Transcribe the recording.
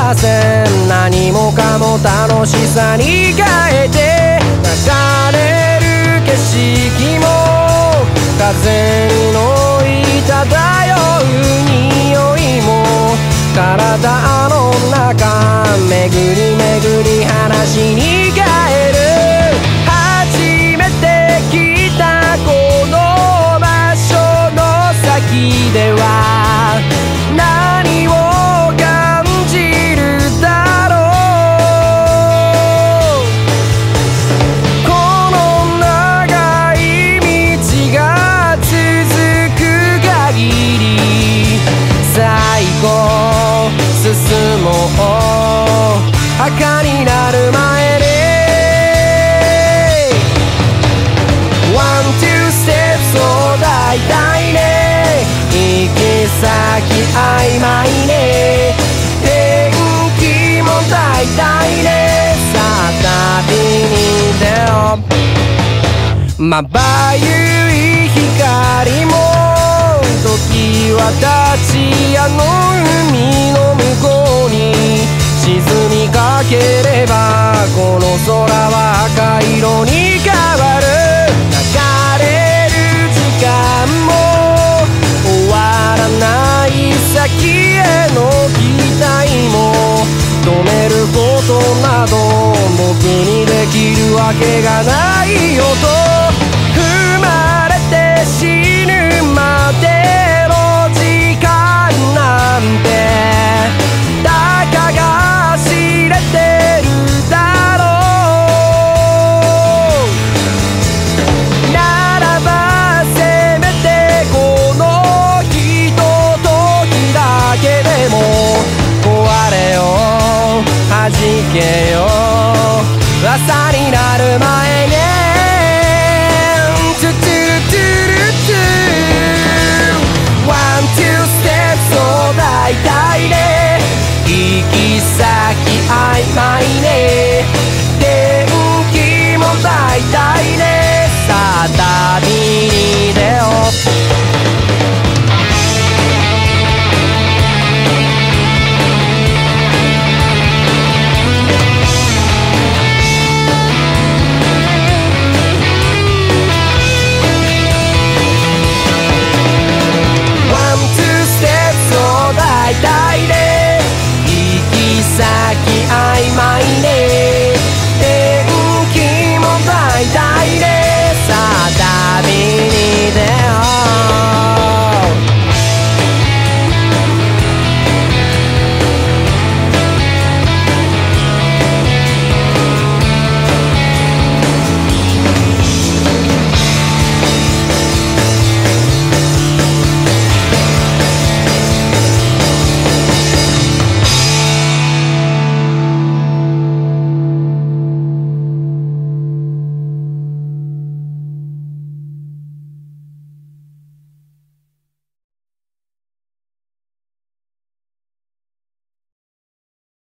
ません。何もかも楽しさに変えて流れる景色も風に乗い漂う匂いも体の中巡り巡り話に変える。初めて来たこの場所の先では何を感じるだろう。この長い道が続く限り最後進もう赤になる前に One, two steps そうだいたいね。行き先曖昧ね。天気もだいたいね。さあ旅に出よう。まばゆい光も時は立ちあの海の向こうに沈みかければこの空は赤色に変わる。流れる時間も終わらない先への期待も止めることなど僕にできるわけがないよと。生まれて死ぬまでの時間なんてたかが知れてるだろう。ならばせめてこのひとときだけでも壊れよう弾けよう朝になる前ね。One, two steps そうだいたいね。行き先曖昧ね。天気もだいたいね。さあ旅に出よう。大体ね。行き先曖昧ね。